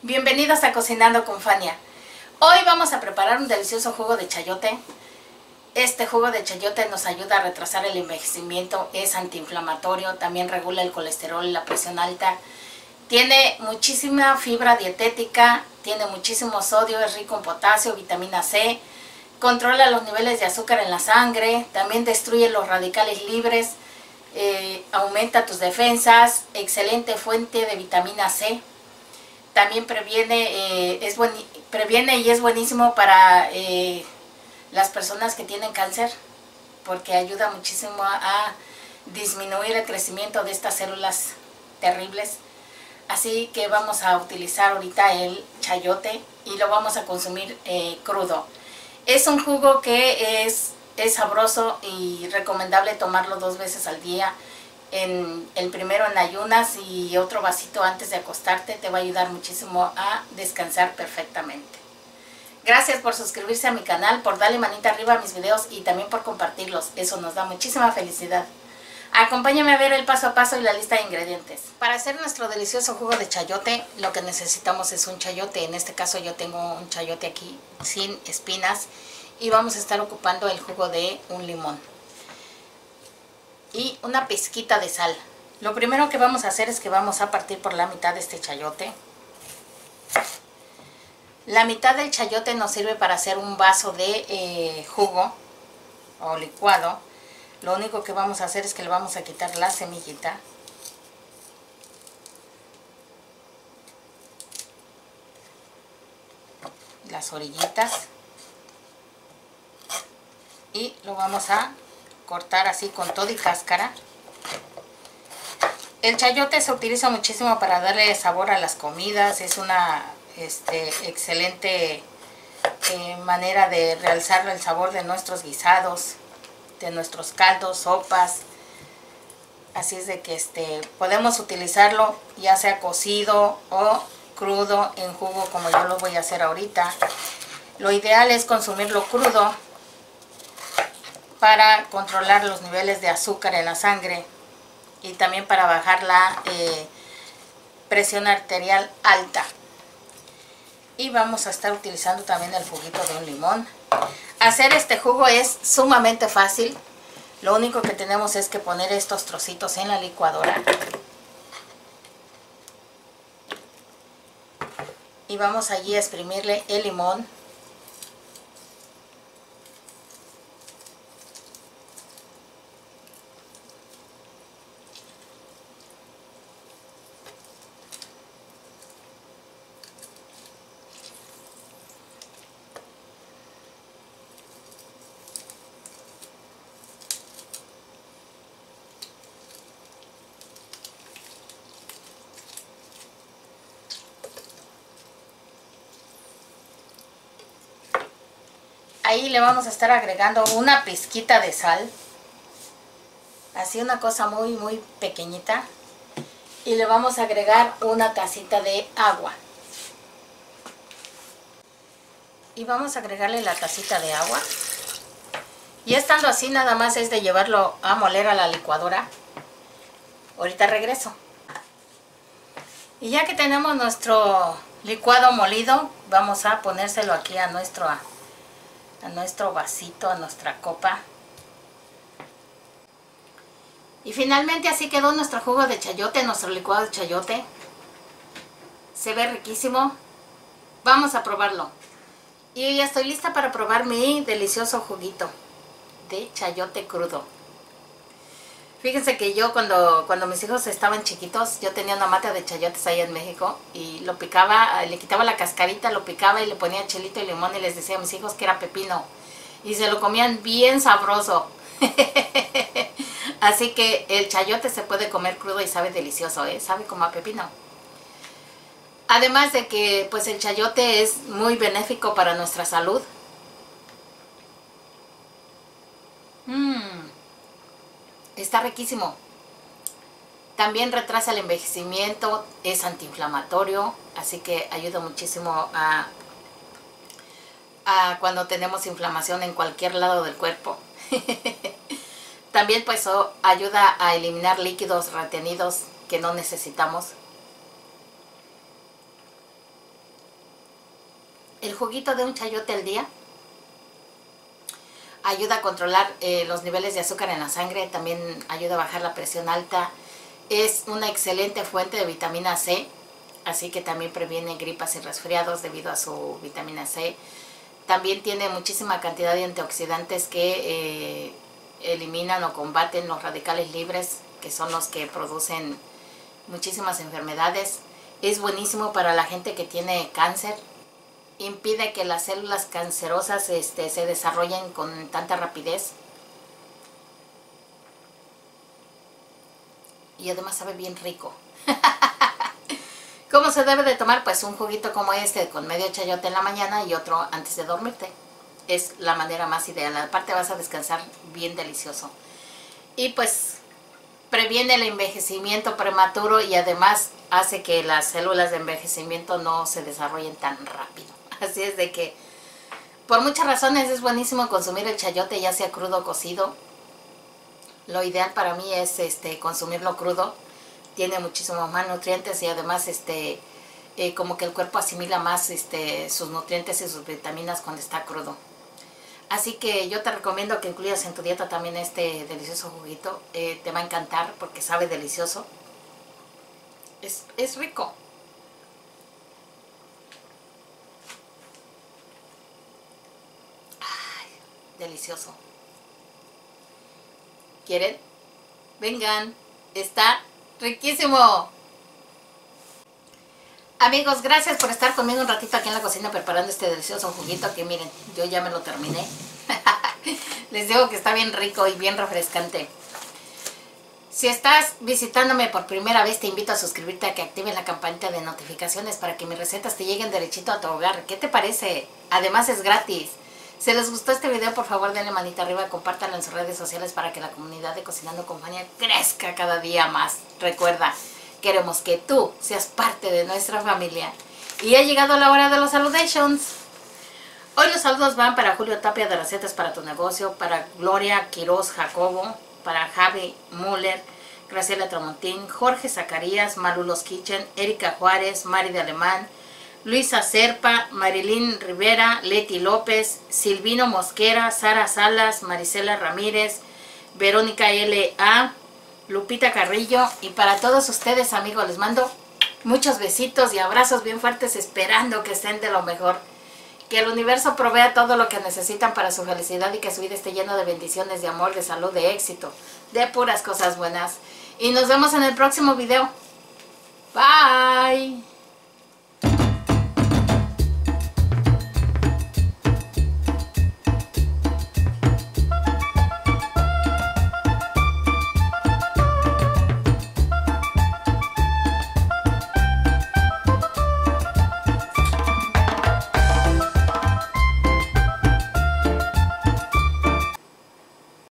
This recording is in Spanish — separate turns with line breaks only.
Bienvenidos a Cocinando con Fania. Hoy vamos a preparar un delicioso jugo de chayote. Este jugo de chayote nos ayuda a retrasar el envejecimiento, es antiinflamatorio, también regula el colesterol y la presión alta. Tiene muchísima fibra dietética, tiene muchísimo sodio, es rico en potasio, vitamina C, controla los niveles de azúcar en la sangre, también destruye los radicales libres, aumenta tus defensas, excelente fuente de vitamina C. También previene y es buenísimo para las personas que tienen cáncer, porque ayuda muchísimo a disminuir el crecimiento de estas células terribles. Así que vamos a utilizar ahorita el chayote y lo vamos a consumir crudo. Es un jugo que es sabroso y recomendable tomarlo 2 veces al día. El primero en ayunas y otro vasito antes de acostarte te va a ayudar muchísimo a descansar perfectamente. Gracias por suscribirse a mi canal, por darle manita arriba a mis videos y también por compartirlos. Eso nos da muchísima felicidad. Acompáñame a ver el paso a paso y la lista de ingredientes. Para hacer nuestro delicioso jugo de chayote, lo que necesitamos es un chayote. En este caso yo tengo un chayote aquí sin espinas y vamos a estar ocupando el jugo de un limón y una pizquita de sal. Lo primero que vamos a hacer es que vamos a partir por la mitad de este chayote. La mitad del chayote nos sirve para hacer un vaso de jugo o licuado. Lo único que vamos a hacer es que le vamos a quitar la semillita. Las orillitas. Y lo vamos a cortar así con todo y cáscara. El chayote se utiliza muchísimo para darle sabor a las comidas. Es una excelente manera de realzar el sabor de nuestros guisados, de nuestros caldos, sopas. Así es de que podemos utilizarlo ya sea cocido o crudo en jugo, como yo lo voy a hacer ahorita. Lo ideal es consumirlo crudo para controlar los niveles de azúcar en la sangre y también para bajar la presión arterial alta. Y vamos a estar utilizando también el juguito de un limón. Hacer este jugo es sumamente fácil. Lo único que tenemos es que poner estos trocitos en la licuadora. Y vamos allí a exprimirle el limón. Ahí le vamos a estar agregando una pizquita de sal, así una cosa muy pequeñita, y le vamos a agregar una tacita de agua. Y vamos a agregarle la tacita de agua, y estando así nada más es de llevarlo a moler a la licuadora. Ahorita regreso. Y ya que tenemos nuestro licuado molido, vamos a ponérselo aquí a nuestro vasito, a nuestra copa. Y finalmente así quedó nuestro jugo de chayote, nuestro licuado de chayote. Se ve riquísimo. Vamos a probarlo. Y ya estoy lista para probar mi delicioso juguito de chayote crudo. Fíjense que yo cuando mis hijos estaban chiquitos, yo tenía una mata de chayotes ahí en México y lo picaba, le quitaba la cascarita, lo picaba y le ponía chilito y limón y les decía a mis hijos que era pepino. Y se lo comían bien sabroso. Así que el chayote se puede comer crudo y sabe delicioso, sabe como a pepino. Además de que pues el chayote es muy benéfico para nuestra salud. Está riquísimo. También retrasa el envejecimiento, es antiinflamatorio, así que ayuda muchísimo a cuando tenemos inflamación en cualquier lado del cuerpo. También pues ayuda a eliminar líquidos retenidos que no necesitamos. El juguito de un chayote al día ayuda a controlar los niveles de azúcar en la sangre, también ayuda a bajar la presión alta. Es una excelente fuente de vitamina C, así que también previene gripas y resfriados debido a su vitamina C. También tiene muchísima cantidad de antioxidantes que eliminan o combaten los radicales libres, que son los que producen muchísimas enfermedades. Es buenísimo para la gente que tiene cáncer. Impide que las células cancerosas se desarrollen con tanta rapidez. Y además sabe bien rico. ¿Cómo se debe de tomar? Pues un juguito como este con medio chayote en la mañana y otro antes de dormirte. Es la manera más ideal. Aparte vas a descansar bien delicioso. Y pues previene el envejecimiento prematuro y además hace que las células de envejecimiento no se desarrollen tan rápido. Así es de que por muchas razones es buenísimo consumir el chayote, ya sea crudo o cocido. Lo ideal para mí es consumirlo crudo. Tiene muchísimos más nutrientes y además como que el cuerpo asimila más sus nutrientes y sus vitaminas cuando está crudo. Así que yo te recomiendo que incluyas en tu dieta también este delicioso juguito. Te va a encantar porque sabe delicioso. Es rico. Ay, delicioso. ¿Quieren? Vengan. Está riquísimo. Amigos, gracias por estar conmigo un ratito aquí en la cocina preparando este delicioso juguito que miren, yo ya me lo terminé. Les digo que está bien rico y bien refrescante. Si estás visitándome por primera vez, te invito a suscribirte, a que actives la campanita de notificaciones para que mis recetas te lleguen derechito a tu hogar. ¿Qué te parece? Además es gratis. Si les gustó este video, por favor denle manita arriba, compártanlo en sus redes sociales para que la comunidad de Cocinando con Fania crezca cada día más. Recuerda, queremos que tú seas parte de nuestra familia. Y ha llegado la hora de los saludations. Hoy los saludos van para Julio Tapia de Recetas para tu Negocio, para Gloria Quiroz Jacobo, para Javi Müller, Graciela Tramontín, Jorge Zacarías, Malulos Kitchen, Erika Juárez, Mari de Alemán, Luisa Serpa, Marilyn Rivera, Leti López, Silvino Mosquera, Sara Salas, Marisela Ramírez, Verónica L.A., Lupita Carrillo. Y para todos ustedes, amigos, les mando muchos besitos y abrazos bien fuertes, esperando que estén de lo mejor. Que el universo provea todo lo que necesitan para su felicidad y que su vida esté llena de bendiciones, de amor, de salud, de éxito, de puras cosas buenas. Y nos vemos en el próximo video. Bye.